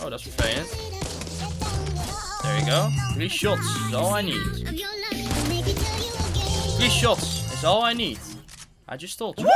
Oh, dat is vervelend. There you go. 3 shots is all I need. 3 shots is all I need. I just told you.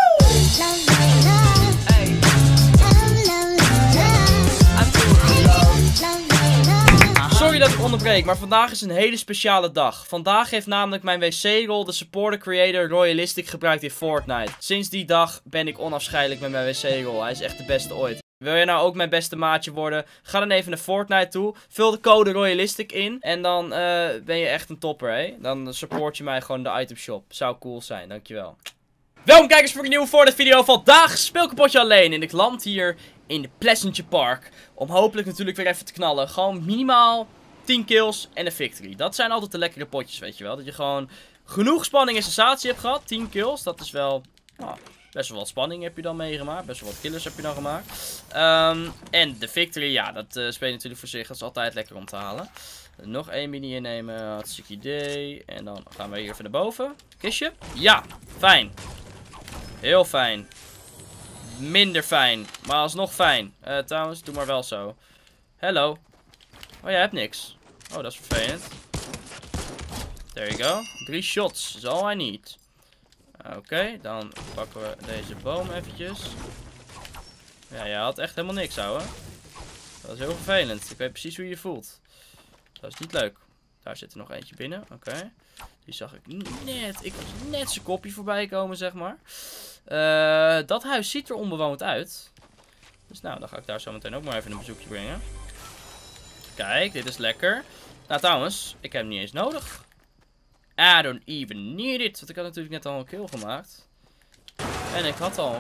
Sorry dat ik onderbreek, maar vandaag is een hele speciale dag. Vandaag heeft namelijk mijn wc-rol de supporter creator Royalistic gebruikt in Fortnite. Sinds die dag ben ik onafscheidelijk met mijn wc-rol. Hij is echt de beste ooit. Wil je nou ook mijn beste maatje worden? Ga dan even naar Fortnite toe. Vul de code Royalistic in. En dan ben je echt een topper, hè? Dan support je mij gewoon in de itemshop. Zou cool zijn, dankjewel. Welkom kijkers voor een nieuwe Fortnite video. Vandaag speel ik een potje alleen. En ik land hier in de Pleasantje Park. Om hopelijk natuurlijk weer even te knallen. Gewoon minimaal 10 kills en een victory. Dat zijn altijd de lekkere potjes, weet je wel. Dat je gewoon genoeg spanning en sensatie hebt gehad. 10 kills, dat is wel... Nou, best wel wat spanning heb je dan meegemaakt. Best wel wat killers heb je dan gemaakt. En de victory, ja, dat speelt natuurlijk voor zich. Dat is altijd lekker om te halen. Nog 1 mini innemen. Hartstikke idee. En dan gaan we hier even naar boven. Kistje? Ja, fijn. Heel fijn. Minder fijn. Maar alsnog fijn. Trouwens, doe maar wel zo. Hello. Oh, jij hebt niks. Oh, dat is vervelend. There you go. 3 shots is all I need. Oké, dan pakken we deze boom eventjes. Ja, je had echt helemaal niks, ouwe. Dat is heel vervelend. Ik weet precies hoe je je voelt. Dat is niet leuk. Daar zit er nog eentje binnen. Oké. Die zag ik net. Ik was net zijn kopje voorbij komen, zeg maar. Dat huis ziet er onbewoond uit. Dus nou, dan ga ik daar zo meteen ook maar even een bezoekje brengen. Kijk, dit is lekker. Nou, trouwens, ik heb hem niet eens nodig. I don't even need it. Want ik had natuurlijk net al een kill gemaakt. En ik had al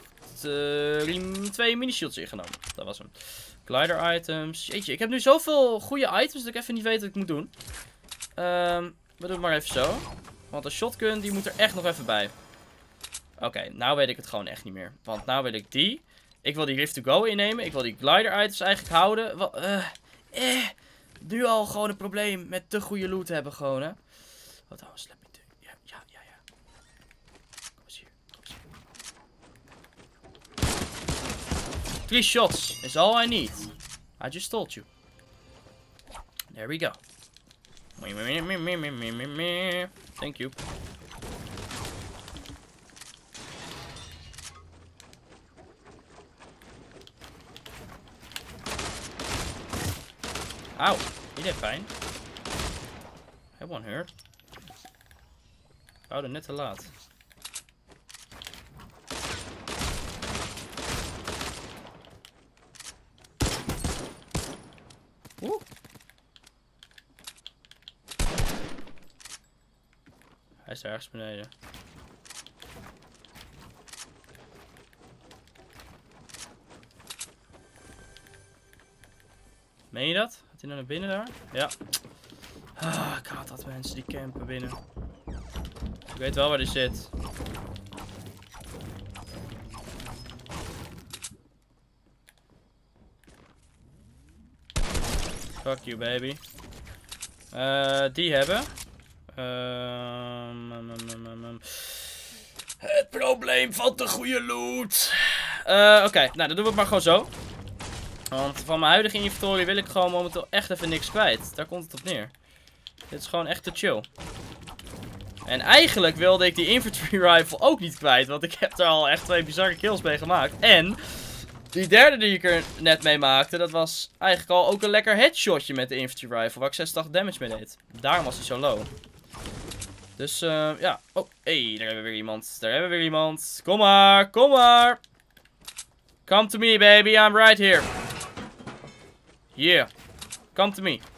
2 mini-shields ingenomen. Dat was hem. Glider items. Jeetje, ik heb nu zoveel goede items dat ik even niet weet wat ik moet doen. We doen het maar even zo. Want de shotgun, die moet er echt nog even bij. Oké, nou weet ik het gewoon echt niet meer. Want nou wil ik die. Ik wil die Rift to Go innemen. Ik wil die glider items eigenlijk houden. Nu al gewoon een probleem met te goede loot hebben gewoon, hè. Wat dan? Let me do. Ja. Kom eens hier. 3 shots is all I need. I just told you. There we go. Thank you. Auw, die deed pijn. That one hurt. Ik wou er net te laat. Oeh. Hij is daar ergens beneden. Meen je dat? Gaat hij nou naar binnen daar? Ja. Ah, ik haat dat mensen die campen binnen. Ik weet wel waar die zit. Fuck you, baby. Die hebben. Het probleem van de goede loot. Oké, nou dan doen we het maar gewoon zo. Want van mijn huidige inventory wil ik gewoon momenteel echt even niks kwijt. Daar komt het op neer. Dit is gewoon echt te chill. En eigenlijk wilde ik die infantry rifle ook niet kwijt. Want ik heb er al echt 2 bizarre kills mee gemaakt. En die derde die ik er net mee maakte, dat was eigenlijk al ook een lekker headshotje met de infantry rifle. Waar ik 86 damage mee deed. Daarom was hij zo low. Dus ja. Oh, hey, daar hebben we weer iemand. Daar hebben we weer iemand. Kom maar, kom maar. Come to me, baby. I'm right here. Yeah. Come to me.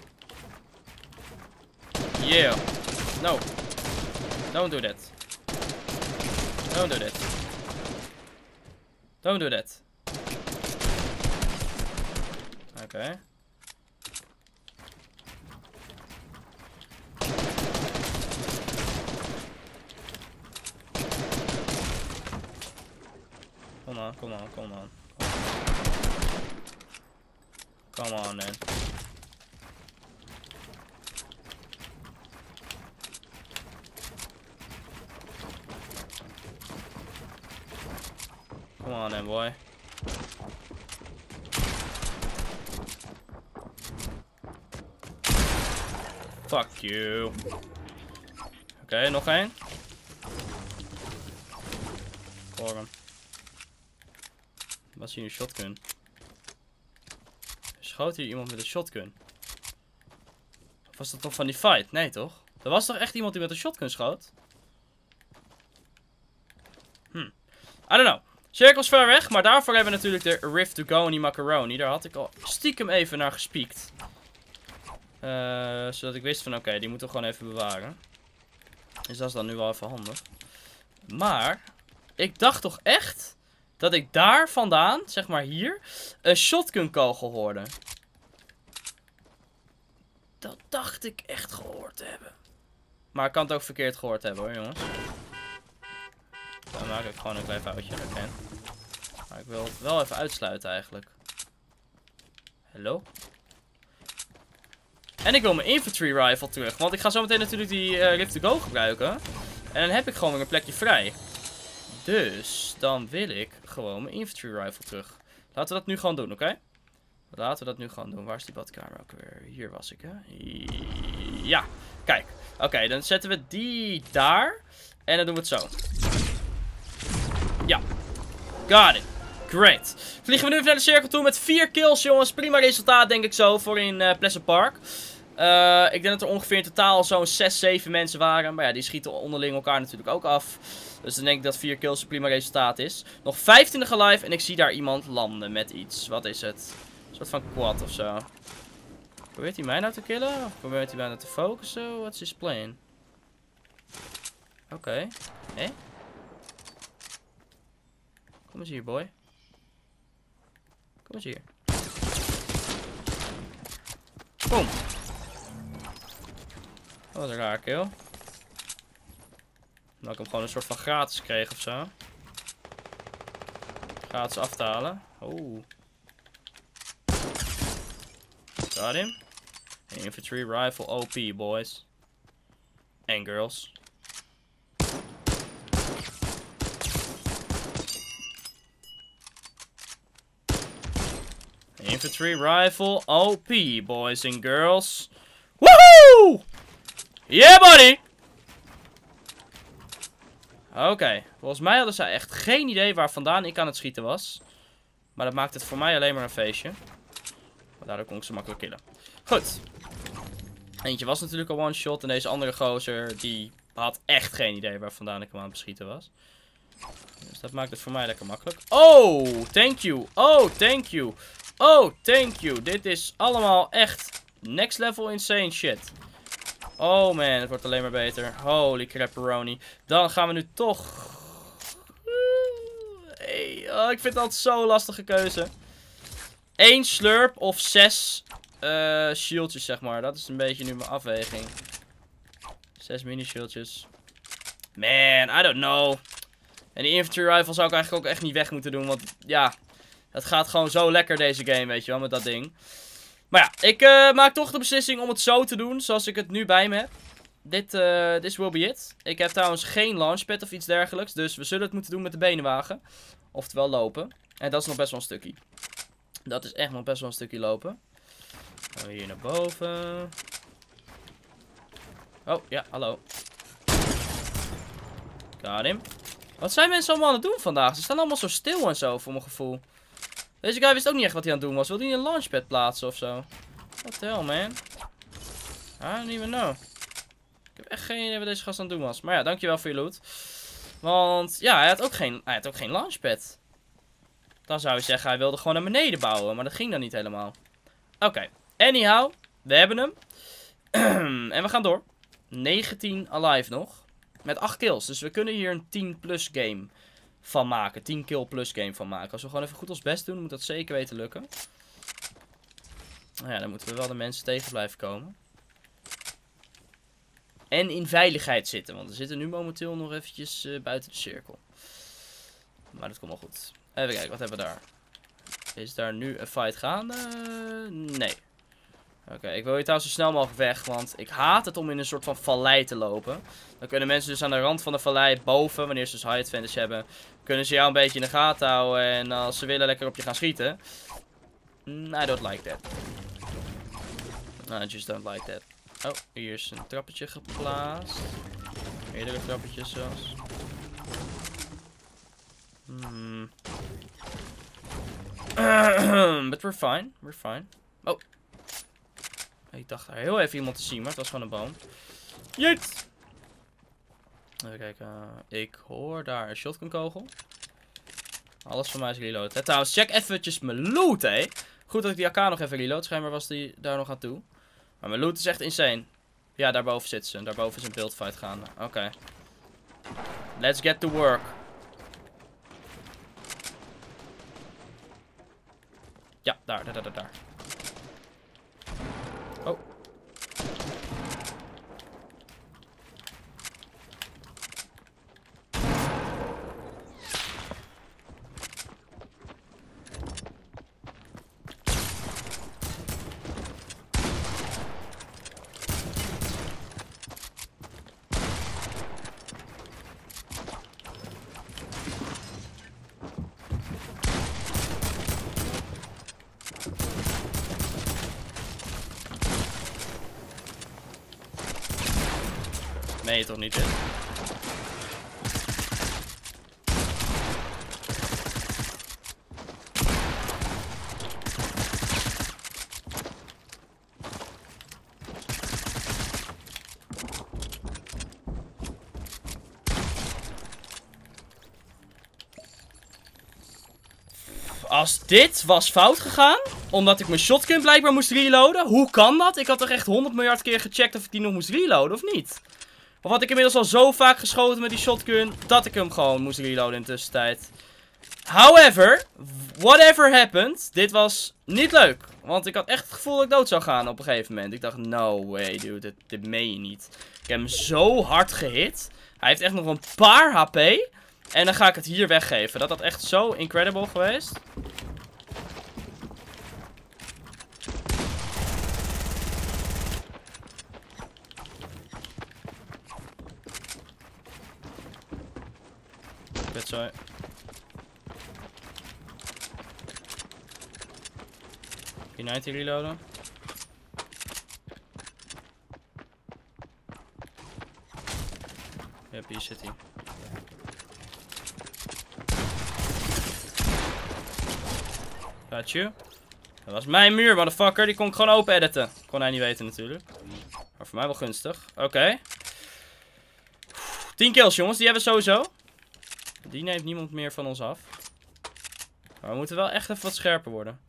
Yeah. No. Don't do that. Don't do that. Don't do that. Okay. Come on, come on, come on. Come on, man. Come on then, boy. Fuck you. Oké, nog één. Hoor hem. Was hier een shotgun? Schoot hier iemand met een shotgun? Of was dat toch van die fight? Nee toch? Er was toch echt iemand die met een shotgun schoot? I don't know. Cirkel is ver weg, maar daarvoor hebben we natuurlijk de Rift to Go en die macaroni. Daar had ik al stiekem even naar gespiekt. Zodat ik wist van oké, die moeten we gewoon even bewaren. Dus dat is dan nu wel even handig. Maar, ik dacht toch echt dat ik daar vandaan, zeg maar hier, een shotgun kogel hoorde. Dat dacht ik echt gehoord te hebben. Maar ik kan het ook verkeerd gehoord hebben hoor jongens. Dan maak ik gewoon een klein foutje. Okay. Maar ik wil het wel even uitsluiten eigenlijk. Hallo? En ik wil mijn infantry rifle terug. Want ik ga zo meteen natuurlijk die Rift to Go gebruiken. En dan heb ik gewoon weer een plekje vrij. Dus dan wil ik gewoon mijn infantry rifle terug. Laten we dat nu gewoon doen, oké? Laten we dat nu gewoon doen. Waar is die badkamer ook weer? Hier was ik, hè? Ja, kijk. Oké, dan zetten we die daar. En dan doen we het zo. Ja. Got it. Great. Vliegen we nu even naar de cirkel toe met 4 kills, jongens. Prima resultaat, denk ik zo, voor in Pleasant Park. Ik denk dat er ongeveer in totaal zo'n 6, 7 mensen waren. Maar ja, die schieten onderling elkaar natuurlijk ook af. Dus dan denk ik dat 4 kills een prima resultaat is. Nog 25 alive en ik zie daar iemand landen met iets. Wat is het? Een soort van quad of zo. Probeert hij mij nou te killen? Of probeert hij mij nou te focussen? What's his plan? Oké. Hé? Kom eens hier, boy. Kom eens hier. Boom. Wat een raar kill. Dat ik hem gewoon een soort van gratis kreeg of zo. Gratis af te halen. Oeh. Got him. Infantry rifle OP, boys. And girls. Infantry rifle OP, boys and girls. Woohoo! Yeah, buddy! Oké, volgens mij hadden zij echt geen idee waar vandaan ik aan het schieten was. Maar dat maakt het voor mij alleen maar een feestje. Maar daardoor kon ik ze makkelijk killen. Goed. Eentje was natuurlijk een one-shot. En deze andere gozer, die had echt geen idee waar vandaan ik hem aan het beschieten was. Dus dat maakt het voor mij lekker makkelijk. Oh, thank you. Oh, thank you. Oh, thank you. Dit is allemaal echt next level insane shit. Oh man, het wordt alleen maar beter. Holy crapperoni. Dan gaan we nu toch... Hey, oh, ik vind het altijd zo'n lastige keuze. 1 slurp of 6 shieldjes, zeg maar. Dat is een beetje nu mijn afweging. 6 mini shieldjes. Man, I don't know. En die infantry rifle zou ik eigenlijk ook echt niet weg moeten doen. Want ja, het gaat gewoon zo lekker deze game, weet je wel, met dat ding. Maar ja, ik maak toch de beslissing om het zo te doen, zoals ik het nu bij me heb. This will be it. Ik heb trouwens geen launchpad of iets dergelijks, dus we zullen het moeten doen met de benenwagen. Oftewel lopen. En dat is nog best wel een stukje. Dat is echt nog best wel een stukje lopen. Gaan we hier naar boven. Oh, ja, hallo. Got him. Wat zijn mensen allemaal aan het doen vandaag? Ze staan allemaal zo stil en zo, voor mijn gevoel. Deze guy wist ook niet echt wat hij aan het doen was. Wilde hij een launchpad plaatsen of zo? What the hell, man? I don't even know. Ik heb echt geen idee wat deze gast aan het doen was. Maar ja, dankjewel voor je loot. Want ja, hij had ook geen launchpad. Dan zou je zeggen, hij wilde gewoon naar beneden bouwen. Maar dat ging dan niet helemaal. Oké. Anyhow, we hebben hem. En we gaan door. 19 alive nog. Met 8 kills. Dus we kunnen hier een 10 plus game van maken. 10 kill plus game van maken. Als we gewoon even goed ons best doen, moet dat zeker weten lukken. Nou ja, dan moeten we wel de mensen tegen blijven komen. En in veiligheid zitten. Want we zitten nu momenteel nog eventjes buiten de cirkel. Maar dat komt wel goed. Even kijken, wat hebben we daar? Is daar nu een fight gaande? Nee. Oké, ik wil hier trouwens zo snel mogelijk weg. Want ik haat het om in een soort van vallei te lopen. Dan kunnen mensen dus aan de rand van de vallei boven, wanneer ze dus high advantage hebben, kunnen ze jou een beetje in de gaten houden. En als ze willen lekker op je gaan schieten. I don't like that. I just don't like that. Oh, hier is een trappetje geplaatst. Meerdere trappetjes zelfs. But we're fine. We're fine. Oh. Ik dacht daar heel even iemand te zien, maar het was gewoon een boom. Jeet! Even kijken. Ik hoor daar een shotgun kogel. Alles van mij is reload. Hè? Trouwens, check eventjes mijn loot, hè. Goed dat ik die AK nog even reload. Schijnbaar was die daar nog aan toe. Maar mijn loot is echt insane. Ja, daarboven zit ze. Daarboven is een buildfight gaande. Oké. Let's get to work. Ja, daar. Oh. Nee, toch niet, hè? Als dit was fout gegaan, omdat ik mijn shotgun blijkbaar moest reloaden, hoe kan dat? Ik had toch echt 100 miljard keer gecheckt of ik die nog moest reloaden, of niet? Of had ik inmiddels al zo vaak geschoten met die shotgun, dat ik hem gewoon moest reloaden in de tussentijd. However, whatever happened, dit was niet leuk. Want ik had echt het gevoel dat ik dood zou gaan op een gegeven moment. Ik dacht, no way dude, dit meen je niet. Ik heb hem zo hard gehit. Hij heeft echt nog een paar HP. En dan ga ik het hier weggeven. Dat had echt zo incredible geweest. Kut zo. P90 reloaden. Yep, hier zit hij. Got you. Dat was mijn muur, motherfucker. Die kon ik gewoon open editen. Kon hij niet weten natuurlijk. Maar voor mij wel gunstig. Oké. 10 kills, jongens. Die hebben we sowieso. Die neemt niemand meer van ons af. Maar we moeten wel echt even wat scherper worden.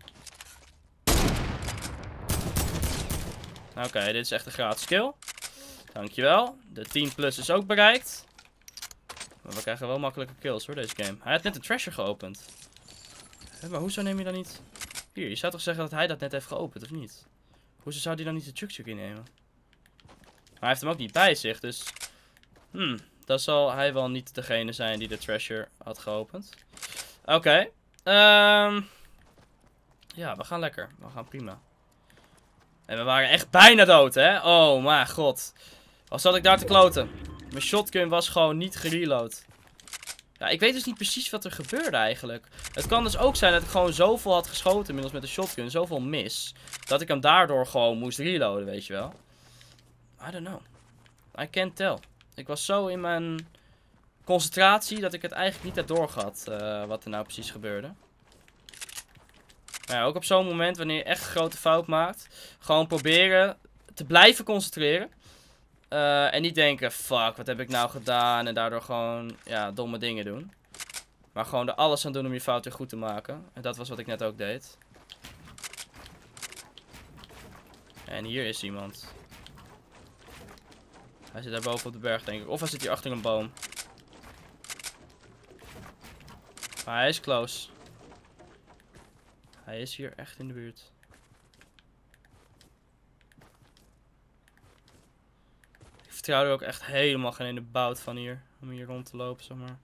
Oké, dit is echt een gratis kill. Dankjewel. De 10 plus is ook bereikt. Maar we krijgen wel makkelijke kills hoor, deze game. Hij had net de trasher geopend. Maar hoezo neem je dan niet... Hier, je zou toch zeggen dat hij dat net heeft geopend, of niet? Hoezo zou hij dan niet de chuk innemen? Maar hij heeft hem ook niet bij zich, dus... Dan zal hij wel niet degene zijn die de treasure had geopend. Oké. Ja, we gaan lekker. We gaan prima. En we waren echt bijna dood, hè? Oh, mijn god. Wat zat ik daar te kloten? Mijn shotgun was gewoon niet gereload. Ja, ik weet dus niet precies wat er gebeurde eigenlijk. Het kan dus ook zijn dat ik gewoon zoveel had geschoten inmiddels met de shotgun. Zoveel mis. Dat ik hem daardoor gewoon moest reloaden, weet je wel. I don't know. I can't tell. Ik was zo in mijn concentratie dat ik het eigenlijk niet heb doorgehad wat er nou precies gebeurde. Maar ja, ook op zo'n moment wanneer je echt een grote fout maakt. Gewoon proberen te blijven concentreren. En niet denken, fuck, wat heb ik nou gedaan? En daardoor gewoon, ja, domme dingen doen. Maar gewoon er alles aan doen om je fout weer goed te maken. En dat was wat ik net ook deed. En hier is iemand. Hij zit daar boven op de berg, denk ik. Of hij zit hier achter een boom. Maar hij is close. Hij is hier echt in de buurt. Ik vertrouw er ook echt helemaal geen ene bout van hier. Om hier rond te lopen, zeg maar.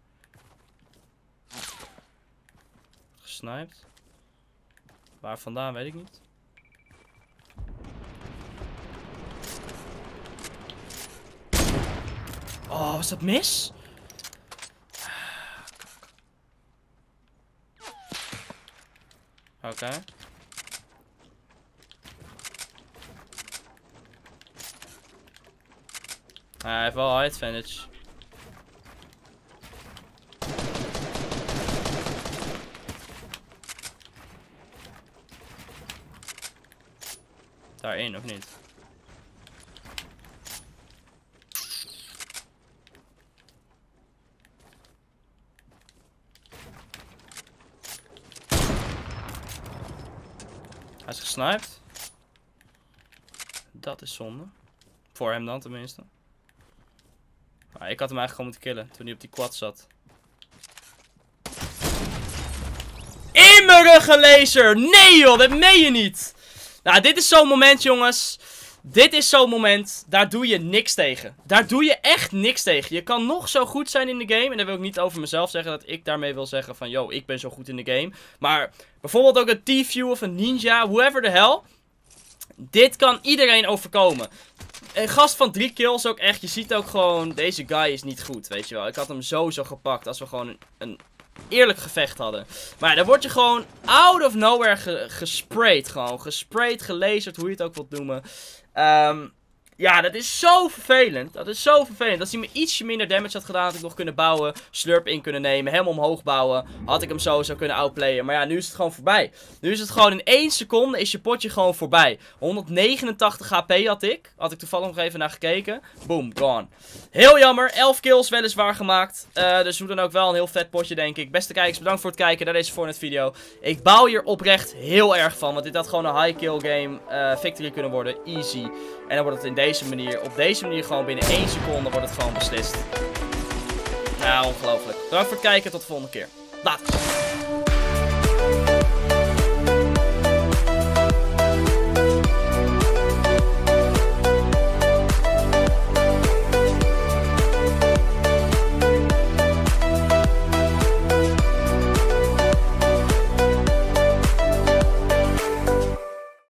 Gesniped. Waar vandaan, weet ik niet. Oh, was dat mis? Oké. Hij heeft wel high advantage. Daarin, of niet? Hij is gesniped. Dat is zonde. Voor hem dan tenminste. Maar ik had hem eigenlijk gewoon moeten killen toen hij op die quad zat. In mijn rug laser! Nee joh, dat meen je niet! Nou, dit is zo'n moment jongens. Dit is zo'n moment, daar doe je niks tegen. Daar doe je echt niks tegen. Je kan nog zo goed zijn in de game. En dan wil ik niet over mezelf zeggen dat ik daarmee wil zeggen van... Yo, ik ben zo goed in de game. Maar bijvoorbeeld ook een T-View of een Ninja, whoever the hell. Dit kan iedereen overkomen. Een gast van 3 kills ook echt. Je ziet ook gewoon, deze guy is niet goed, weet je wel. Ik had hem sowieso gepakt als we gewoon een eerlijk gevecht hadden. Maar ja, dan word je gewoon out of nowhere gesprayed. Gewoon gesprayed, gelazerd, hoe je het ook wilt noemen. Ja, dat is zo vervelend. Dat is zo vervelend. Als hij me ietsje minder damage had gedaan, had ik nog kunnen bouwen. Slurp in kunnen nemen. Hem omhoog bouwen. Had ik hem sowieso kunnen outplayen. Maar ja, nu is het gewoon voorbij. Nu is het gewoon in 1 seconde is je potje gewoon voorbij. 189 HP had ik. Had ik toevallig nog even naar gekeken. Boom, gone. Heel jammer. 11 kills weliswaar gemaakt. Dus hoe dan ook wel een heel vet potje, denk ik. Beste kijkers, bedankt voor het kijken naar deze Fortnite video. Ik bouw hier oprecht heel erg van. Want dit had gewoon een high kill game victory kunnen worden. Easy. En dan wordt het op deze manier gewoon binnen 1 seconde wordt het gewoon beslist. Nou, ongelooflijk. Bedankt voor het kijken, tot de volgende keer. Later.